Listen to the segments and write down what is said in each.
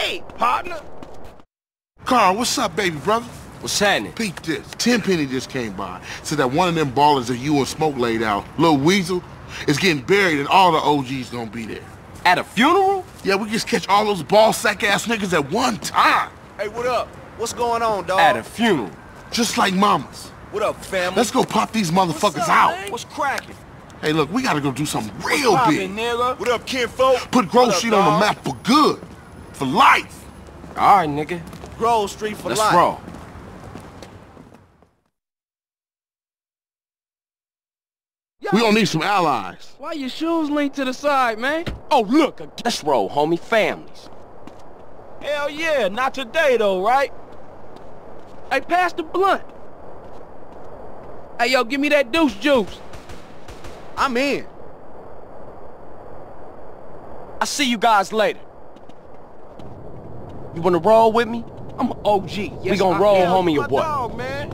Hey, partner. Carl, what's up, baby brother? What's happening? Peep this. Tenpenny just came by. Said that one of them ballers that you and Smoke laid out, Lil Weasel, is getting buried and all the OGs gonna be there. At a funeral? Yeah, we just catch all those ball sack ass niggas at one time. Hey, what up? What's going on, dog? At a funeral. Just like mamas. What up, family? Let's go pop these motherfuckers out. Man? What's cracking? Hey, look, we gotta go do something real big. Nigga? What up, kinfolk? Put Grove Street on the map for good. For life. All right, nigga. Grove Street for life. Let's roll. We gonna need some allies. Why your shoes linked to the side, man? Oh, look. Let's roll, homie. Families. Hell yeah, not today though, right? Hey, pass the blunt. Hey, yo, give me that deuce juice. I'm in. I'll see you guys later. You wanna roll with me? I'm an OG. Yes, we gonna roll, am. homie, or My what? dog, man.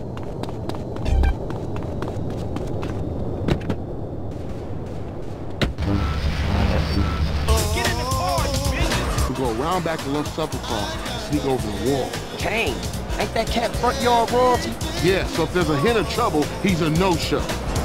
Get in the car, you bitch. We go around back to Lunch Supper Car and sneak over the wall. Kane, ain't that cat front yard royalty? Yeah, so if there's a hint of trouble, he's a no-show.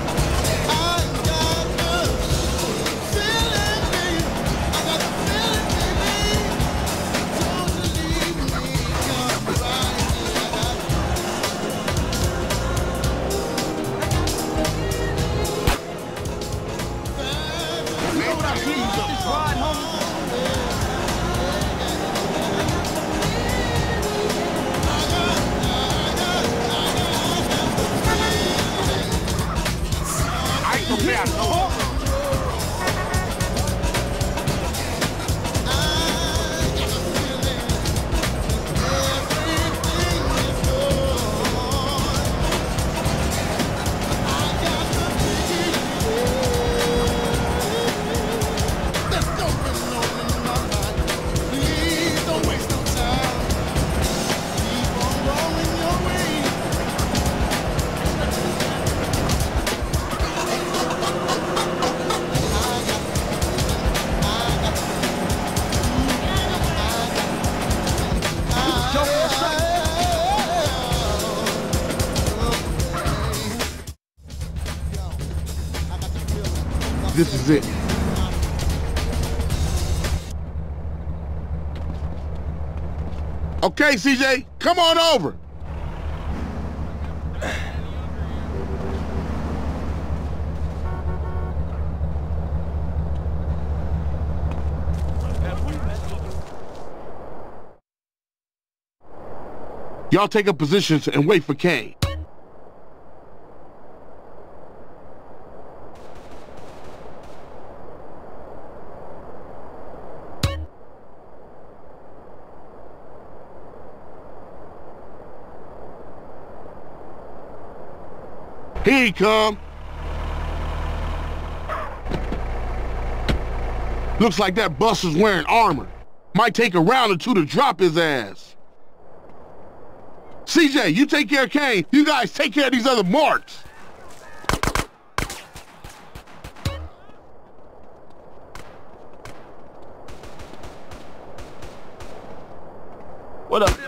This is it. Okay, CJ, come on over. Y'all take up positions and wait for Kane. Here he come. Looks like that buster's wearing armor. Might take a round or two to drop his ass. CJ, you take care of Kane. You guys take care of these other marks. What up?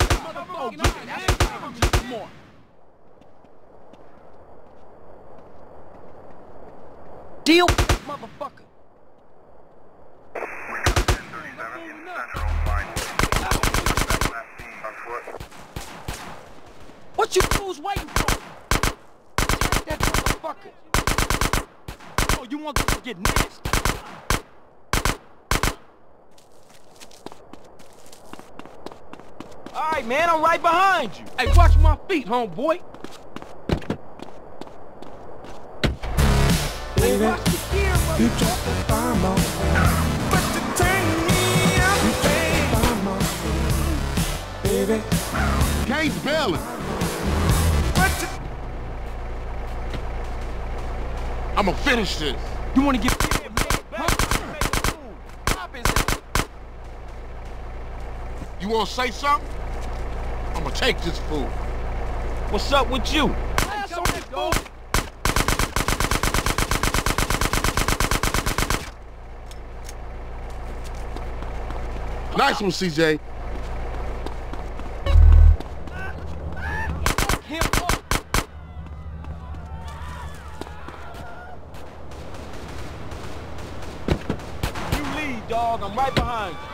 Deal, motherfucker. What you fools waiting for? Take that motherfucker. Oh, you want to get nasty? All right, man, I'm right behind you. Hey, watch my feet, homeboy. Baby, Watch the gear, you just a farmer. But you turn me up, you farmer. Baby, Kane's bailing. but you... I'ma finish this. You want to get... You wanna say something? I'ma take this fool. What's up with you? Pass on it, go. Nice one, CJ. Him up. You lead, dog. I'm right behind you.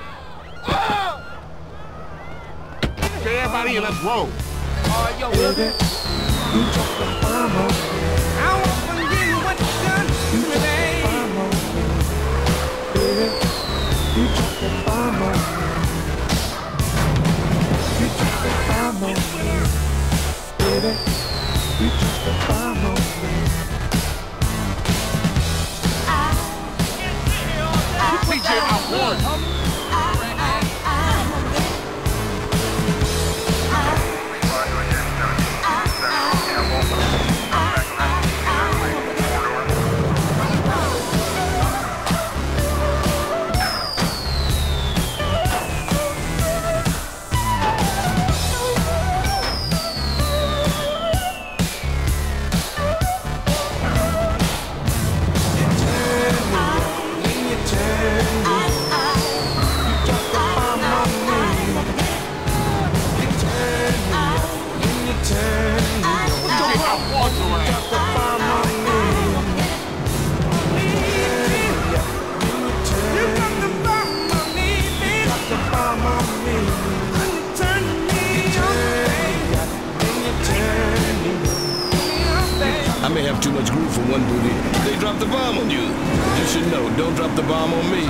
Okay, everybody in, let's roll. All right, yo, Baby, you drop the bomb on me. I won't forget what you done to me, babe. Baby, you drop the bomb on me. You drop the bomb on me. Baby, you drop the bomb on me. CJ, I won. I may have too much groove for one booty. They dropped the bomb on you. You should know, don't drop the bomb on me.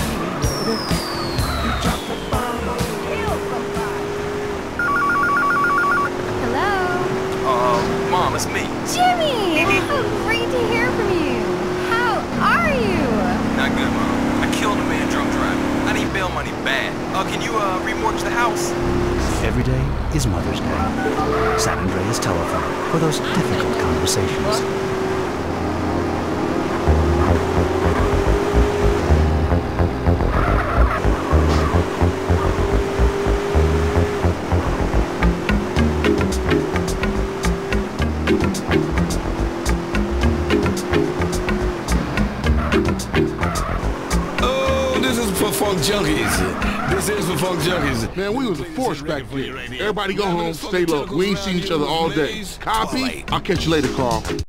Hello? Mom, it's me. Jimmy! Oh, great to hear from you. How are you? Not good, Mom. I killed a man drunk driving. I need bail money bad. Can you, remortgage the house? Every day is Mother's Day. San Andreas Telephone for those difficult conversations. Oh, this is for funk junkies. This is for funk junkies. Man, we was a force back there. Everybody go home, stay low. We ain't seen each other all day. Copy? I'll catch you later, Carl.